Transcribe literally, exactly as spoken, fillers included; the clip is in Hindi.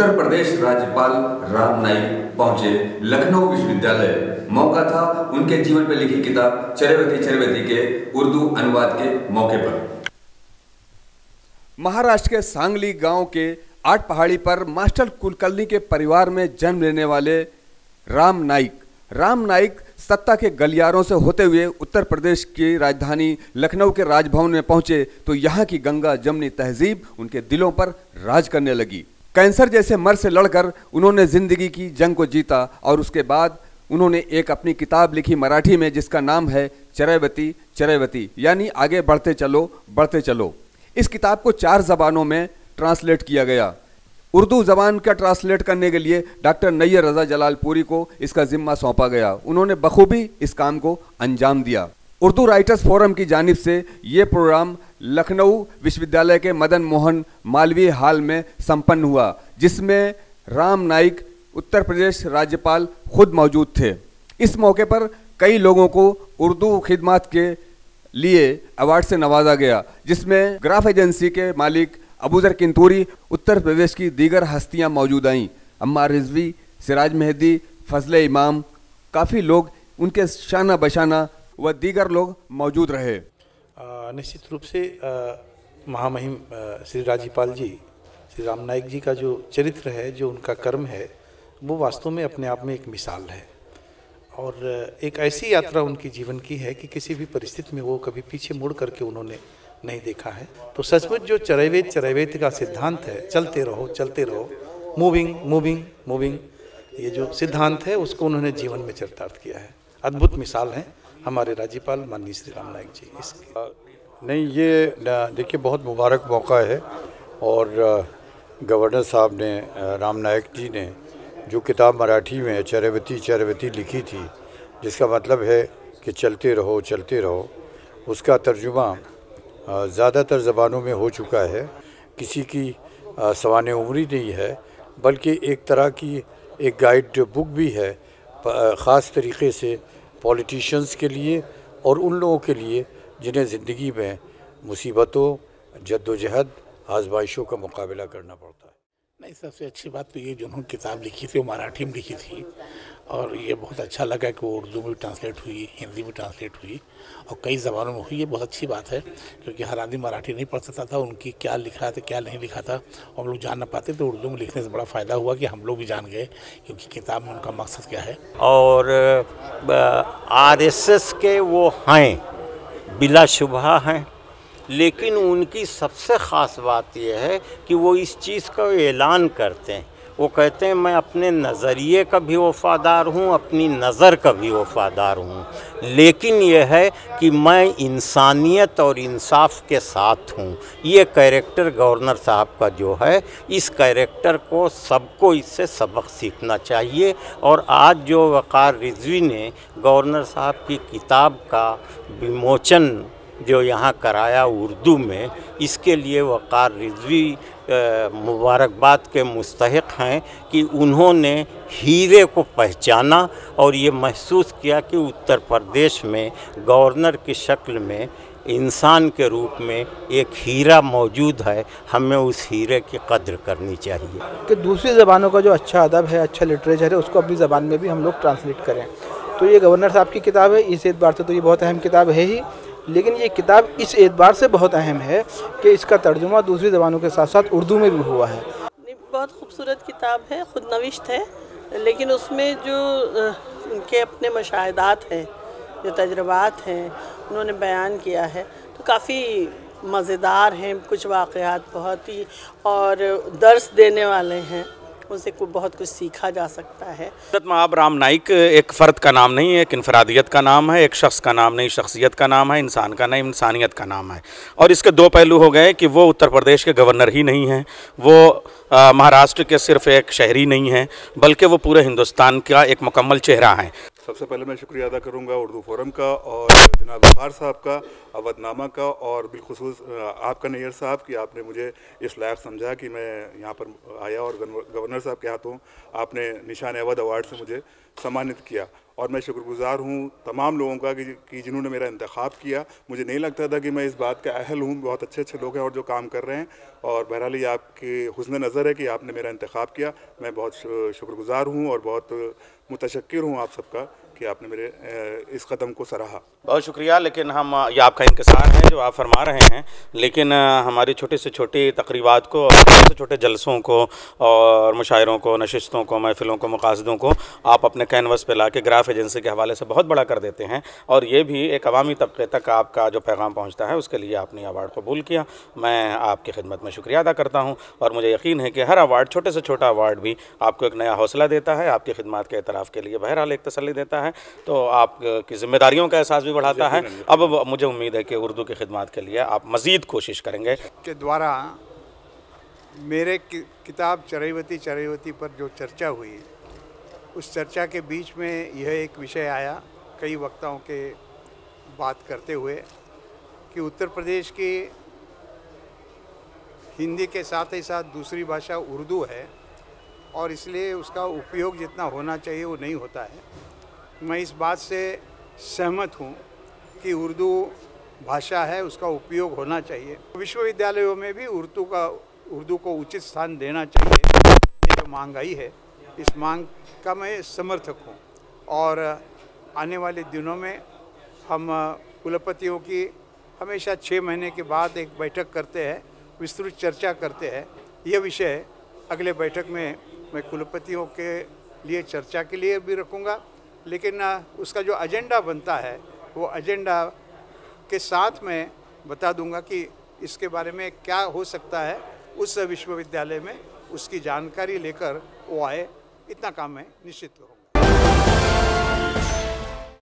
उत्तर प्रदेश राज्यपाल राम नाईक पहुंचे लखनऊ विश्वविद्यालय। मौका था उनके जीवन पर लिखी किताब चरैवेति चरैवेति के उर्दू अनुवाद के मौके पर। महाराष्ट्र के सांगली गांव के आठ पहाड़ी पर मास्टर कुलकर्णी के परिवार में जन्म लेने वाले राम नाईक राम नाईक सत्ता के गलियारों से होते हुए उत्तर प्रदेश की राजधानी लखनऊ के राजभवन में पहुंचे तो यहाँ की गंगा जमनी तहजीब उनके दिलों पर राज करने लगी। कैंसर जैसे मर्ज से लड़कर उन्होंने जिंदगी की जंग को जीता और उसके बाद उन्होंने एक अपनी किताब लिखी मराठी में जिसका नाम है चरैवेति चरैवेति, यानी आगे बढ़ते चलो बढ़ते चलो। इस किताब को चार जबानों में ट्रांसलेट किया गया। उर्दू जबान का ट्रांसलेट करने के लिए डॉक्टर नैयर रजा जलालपुरी को इसका जिम्मा सौंपा गया। उन्होंने बखूबी इस काम को अंजाम दिया। उर्दू राइटर्स फोरम की जानिब से ये प्रोग्राम लखनऊ विश्वविद्यालय के मदन मोहन मालवीय हॉल में संपन्न हुआ, जिसमें राम नाईक उत्तर प्रदेश राज्यपाल खुद मौजूद थे। इस मौके पर कई लोगों को उर्दू खिदमत के लिए अवार्ड से नवाजा गया, जिसमें ग्राफ एजेंसी के मालिक अबूजर किंतूरी, उत्तर प्रदेश की दीगर हस्तियां मौजूद आईं। अम्मार रिजवी, सिराज मेहदी, फजले इमाम, काफ़ी लोग उनके शाना बशाना व दीगर लोग मौजूद रहे। निश्चित रूप से महामहिम श्री राज्यपाल जी श्री राम नाईक जी का जो चरित्र है, जो उनका कर्म है, वो वास्तव में अपने आप में एक मिसाल है और एक ऐसी यात्रा उनकी जीवन की है कि किसी भी परिस्थिति में वो कभी पीछे मुड़ करके उन्होंने नहीं देखा है। तो सचमुच जो चरैवेति चरैवेति का सिद्धांत है, चलते रहो चलते रहो, मूविंग मूविंग मूविंग, ये जो सिद्धांत है उसको उन्होंने जीवन में चरितार्थ किया है। अद्भुत मिसाल हैं हमारे राज्यपाल माननीय श्री राम नाईक जी। इसके नहीं, ये देखिए बहुत मुबारक मौका है और गवर्नर साहब ने, राम नाईक जी ने जो किताब मराठी में चरैवेति चरैवेति लिखी थी, जिसका मतलब है कि चलते रहो चलते रहो, उसका तर्जुमा ज़्यादातर ज़बानों में हो चुका है। किसी की सवाने उम्री नहीं है, बल्कि एक तरह की एक गाइड बुक भी है, ख़ास तरीक़े से पॉलिटिशियंस के लिए और उन लोगों के लिए जिन्हें ज़िंदगी में मुसीबतों, जद्दोजहद, आजमाइशों का मुकाबला करना पड़ता है। नहीं, सबसे अच्छी बात तो ये जो उन्होंने किताब लिखी थी वो मराठी में लिखी थी और ये बहुत अच्छा लगा कि वो उर्दू में भी ट्रांसलेट हुई, हिंदी में ट्रांसलेट हुई और कई ज़बानों में हुई। ये बहुत अच्छी बात है क्योंकि हर आदमी मराठी नहीं पढ़ सकता था, उनकी क्या लिखा था क्या नहीं लिखा था हम लोग जान ना पाते। तो उर्दू में लिखने से बड़ा फ़ायदा हुआ कि हम लोग भी जान गए क्योंकि किताब में उनका मकसद क्या है। और आर एस एस के वो हैं, बिलाशुबहा हैं, लेकिन उनकी सबसे ख़ास बात यह है कि वो इस चीज़ का ऐलान करते हैं। वो कहते हैं मैं अपने नज़रिए का भी वफ़ादार हूँ, अपनी नज़र का भी वफ़ादार हूँ, लेकिन यह है कि मैं इंसानियत और इंसाफ के साथ हूँ। ये कैरेक्टर गवर्नर साहब का जो है, इस कैरेक्टर को सबको इससे सबक सीखना चाहिए। और आज जो वक़ार रिजवी ने गवर्नर साहब की किताब का विमोचन जो यहाँ कराया उर्दू में, इसके लिए वक़ार रिजवी मुबारकबाद के मुस्तहिक़ हैं कि उन्होंने हीरे को पहचाना और ये महसूस किया कि उत्तर प्रदेश में गवर्नर की शक्ल में इंसान के रूप में एक हीरा मौजूद है। हमें उस हीरे की कद्र करनी चाहिए कि दूसरी ज़बानों का जो अच्छा अदब है, अच्छा लिटरेचर है, उसको अपनी ज़बान में भी हम लोग ट्रांसलेट करें। तो ये गवर्नर साहब की किताब है, इस एतबार से तो ये बहुत अहम किताब है ही, लेकिन ये किताब इस एतबार से बहुत अहम है कि इसका तर्जुमा दूसरी ज़बानों के साथ साथ उर्दू में भी हुआ है। बहुत खूबसूरत किताब है, खुद नविश्त है, लेकिन उसमें जो उनके अपने मुशाहिदात हैं, जो तजर्बात हैं, उन्होंने बयान किया है तो काफ़ी मज़ेदार हैं। कुछ वाक़यात बहुत ही और दर्स देने वाले हैं, उनसे कुछ बहुत कुछ सीखा जा सकता है। अब राम नाईक एक फ़र्द का नाम नहीं है, एक इनफरादियत का नाम है, एक शख्स का नाम नहीं, शख्सियत का नाम है, इंसान का नहीं, इंसानियत का नाम है। और इसके दो पहलू हो गए कि वो उत्तर प्रदेश के गवर्नर ही नहीं हैं, वो महाराष्ट्र के सिर्फ एक शहरी नहीं हैं, बल्कि वो पूरे हिंदुस्तान का एक मुकम्मल चेहरा हैं। सबसे पहले मैं शुक्रिया अदा करूंगा उर्दू फोरम का और जनाब वक़ार साहब का, अवधनामा का और बिलखुसूस आपका नैयर साहब कि आपने मुझे इस लायक समझा कि मैं यहाँ पर आया और गवर्नर साहब के हाथों आपने निशान अवध अवार्ड से मुझे सम्मानित किया। और मैं शुक्रगुजार हूँ तमाम लोगों का कि, कि जिन्होंने मेरा इंतखाब किया। मुझे नहीं लगता था कि मैं इस बात का अहल हूँ, बहुत अच्छे अच्छे लोग हैं और जो काम कर रहे हैं, और बहरहाल ये आपके हुस्न नज़र है कि आपने मेरा इंतखाब किया। मैं बहुत शुक्रगुजार हूँ और बहुत मुतशक्किर हूँ आप सबका कि आपने मेरे इस कदम को सराहा। बहुत शुक्रिया। लेकिन हम ये आपका इंतज़ार है जो आप फरमा रहे हैं, लेकिन हमारी छोटी से छोटी तकरीबात को, छोटे से छोटे जलसों को और मुशायरों को, नशिस्तों को, महफिलों को, मकासदों को आप अपने कैनवस पे ला के ग्राफ एजेंसी के हवाले से बहुत बड़ा कर देते हैं, और ये भी एक अवामी तबके तक आपका जो पैगाम पहुँचता है उसके लिए आपने अवार्ड कबूल किया। मैं आपकी खिदमत में शुक्रिया अदा करता हूँ और मुझे यकीन है कि हर अवार्ड, छोटे से छोटा अवार्ड भी आपको एक नया हौसला देता है, आपकी खिदमत के एतराफ़ के लिए बहरहाल एक तसल्ली देता है, तो आपकी ज़िम्मेदारियों का एहसास भी बढ़ाता है। अब मुझे उम्मीद है कि उर्दू की खिदमत के लिए आप मज़ीद कोशिश करेंगे। के द्वारा मेरे कि, किताब चरैवती चरैवती पर जो चर्चा हुई, उस चर्चा के बीच में यह एक विषय आया कई वक्ताओं के बात करते हुए कि उत्तर प्रदेश की हिंदी के साथ ही साथ दूसरी भाषा उर्दू है और इसलिए उसका उपयोग जितना होना चाहिए वो नहीं होता है। मैं इस बात से सहमत हूँ कि उर्दू भाषा है, उसका उपयोग होना चाहिए। विश्वविद्यालयों में भी उर्दू का उर्दू को उचित स्थान देना चाहिए। ये जो महंगाई है, इस मांग का मैं समर्थक हूँ और आने वाले दिनों में हम कुलपतियों की हमेशा छः महीने के बाद एक बैठक करते हैं, विस्तृत चर्चा करते हैं। यह विषय अगले बैठक में मैं कुलपतियों के लिए चर्चा के लिए भी रखूँगा, लेकिन उसका जो एजेंडा बनता है वो एजेंडा के साथ में बता दूंगा कि इसके बारे में क्या हो सकता है उस विश्वविद्यालय में, उसकी जानकारी लेकर वो आए, इतना काम मैं निश्चित करूँगा।